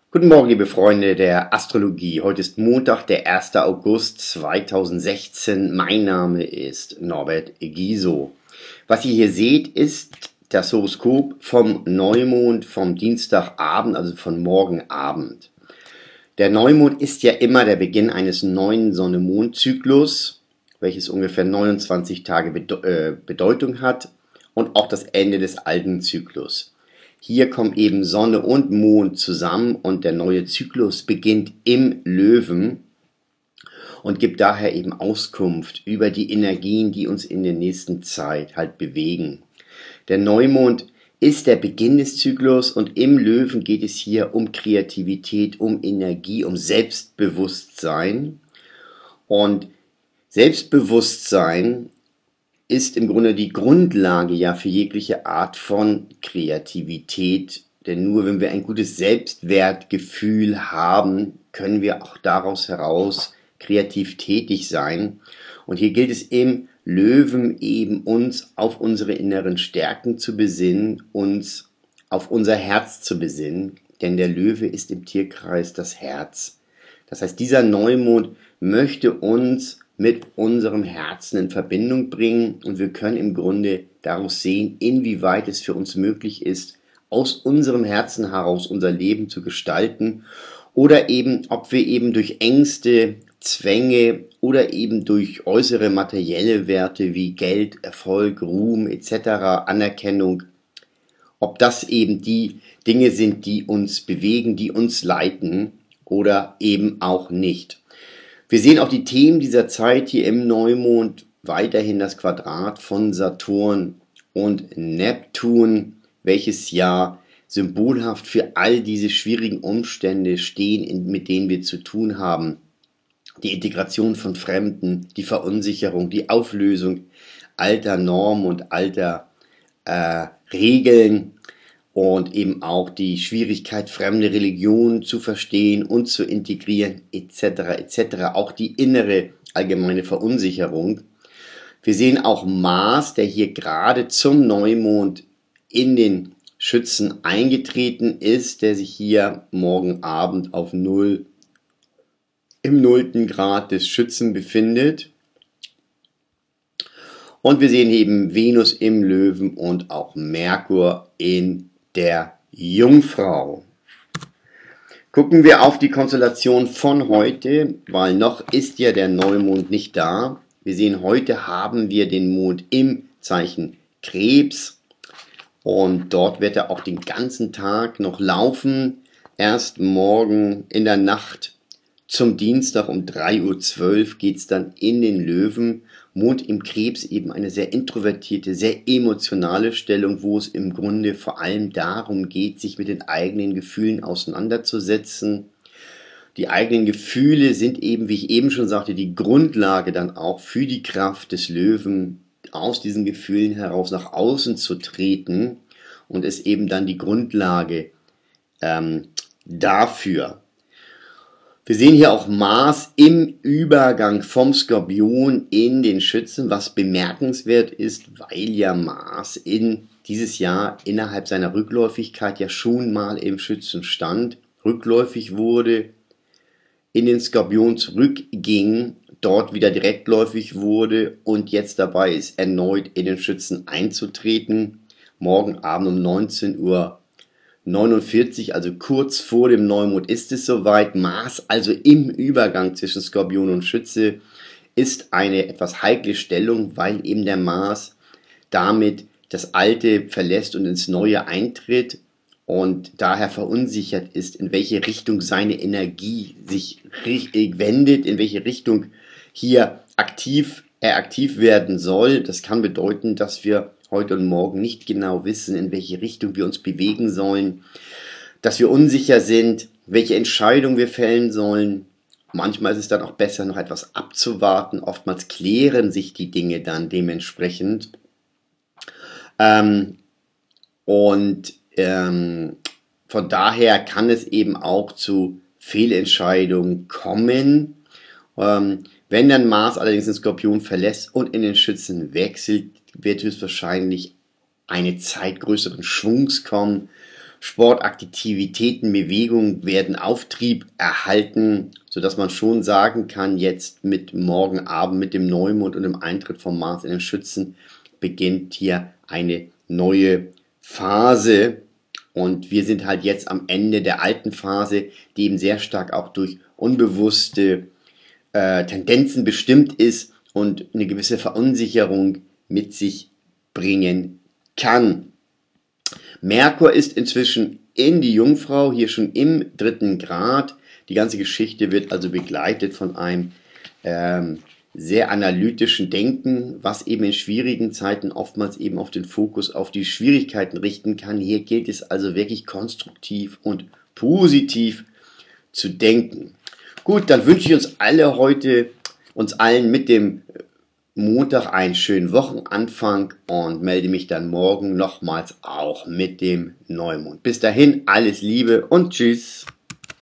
Guten Morgen, liebe Freunde der Astrologie. Heute ist Montag, der 1. August 2016. Mein Name ist Norbert Giso. Was ihr hier seht, ist das Horoskop vom Neumond vom Dienstagabend, also von morgen Abend. Der Neumond ist ja immer der Beginn eines neuen Sonne-Mond-Zyklus, welches ungefähr 29 Tage Bedeutung hat, und auch das Ende des alten Zyklus. Hier kommen eben Sonne und Mond zusammen und der neue Zyklus beginnt im Löwen und gibt daher eben Auskunft über die Energien, die uns in der nächsten Zeit halt bewegen. Der Neumond ist der Beginn des Zyklus und im Löwen geht es hier um Kreativität, um Energie, um Selbstbewusstsein. Und Selbstbewusstsein ist im Grunde die Grundlage ja für jegliche Art von Kreativität, denn nur wenn wir ein gutes Selbstwertgefühl haben, können wir auch daraus heraus kreativ tätig sein. Und hier gilt es im Löwen eben, uns auf unsere inneren Stärken zu besinnen, uns auf unser Herz zu besinnen, denn der Löwe ist im Tierkreis das Herz. Das heißt, dieser Neumond möchte uns mit unserem Herzen in Verbindung bringen und wir können im Grunde daraus sehen, inwieweit es für uns möglich ist, aus unserem Herzen heraus unser Leben zu gestalten oder eben, ob wir eben durch Ängste, Zwänge oder eben durch äußere materielle Werte wie Geld, Erfolg, Ruhm etc., Anerkennung, ob das eben die Dinge sind, die uns bewegen, die uns leiten oder eben auch nicht. Wir sehen auch die Themen dieser Zeit hier im Neumond, weiterhin das Quadrat von Saturn und Neptun, welches ja symbolhaft für all diese schwierigen Umstände stehen, mit denen wir zu tun haben. Die Integration von Fremden, die Verunsicherung, die Auflösung alter Normen und alter Regeln und eben auch die Schwierigkeit, fremde Religionen zu verstehen und zu integrieren etc. etc. Auch die innere allgemeine Verunsicherung. Wir sehen auch Mars, der hier gerade zum Neumond in den Schützen eingetreten ist, der sich hier morgen Abend auf 0 im 0. Grad des Schützen befindet. Und wir sehen eben Venus im Löwen und auch Merkur in der Jungfrau. Gucken wir auf die Konstellation von heute, weil noch ist ja der Neumond nicht da. Wir sehen, heute haben wir den Mond im Zeichen Krebs und dort wird er auch den ganzen Tag noch laufen. Erst morgen in der Nacht zum Dienstag um 3:12 Uhr geht es dann in den Löwen. Mond im Krebs, eben eine sehr introvertierte, sehr emotionale Stellung, wo es im Grunde vor allem darum geht, sich mit den eigenen Gefühlen auseinanderzusetzen. Die eigenen Gefühle sind eben, wie ich eben schon sagte, die Grundlage dann auch für die Kraft des Löwen, aus diesen Gefühlen heraus nach außen zu treten und ist eben dann die Grundlage dafür. Wir sehen hier auch Mars im Übergang vom Skorpion in den Schützen, was bemerkenswert ist, weil ja Mars in dieses Jahr innerhalb seiner Rückläufigkeit ja schon mal im Schützen stand, rückläufig wurde, in den Skorpion zurückging, dort wieder direktläufig wurde und jetzt dabei ist, erneut in den Schützen einzutreten. Morgen Abend um 19:49 Uhr, also kurz vor dem Neumond ist es soweit. Mars, also im Übergang zwischen Skorpion und Schütze, ist eine etwas heikle Stellung, weil eben der Mars damit das Alte verlässt und ins Neue eintritt und daher verunsichert ist, in welche Richtung seine Energie sich wendet, in welche Richtung hier aktiv werden soll. Das kann bedeuten, dass wir heute und morgen nicht genau wissen, in welche Richtung wir uns bewegen sollen, dass wir unsicher sind, welche Entscheidung wir fällen sollen. Manchmal ist es dann auch besser, noch etwas abzuwarten. Oftmals klären sich die Dinge dann dementsprechend. Von daher kann es eben auch zu Fehlentscheidungen kommen. Wenn dann Mars allerdings den Skorpion verlässt und in den Schützen wechselt, wird höchstwahrscheinlich eine Zeit größeren Schwungs kommen, Sportaktivitäten, Bewegungen werden Auftrieb erhalten, sodass man schon sagen kann, jetzt mit morgen Abend, mit dem Neumond und dem Eintritt vom Mars in den Schützen, beginnt hier eine neue Phase. Und wir sind halt jetzt am Ende der alten Phase, die eben sehr stark auch durch unbewusste Tendenzen bestimmt ist und eine gewisse Verunsicherung mit sich bringen kann. Merkur ist inzwischen in die Jungfrau, hier schon im 3. Grad. Die ganze Geschichte wird also begleitet von einem sehr analytischen Denken, was eben in schwierigen Zeiten oftmals eben auf den Fokus auf die Schwierigkeiten richten kann. Hier gilt es also wirklich konstruktiv und positiv zu denken. Gut, dann wünsche ich uns allen mit dem Montag einen schönen Wochenanfang und melde mich dann morgen nochmals auch mit dem Neumond. Bis dahin, alles Liebe und tschüss.